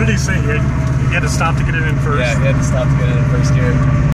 What did he say? He had to stop to get it in first? Yeah, he had to stop to get it in first gear.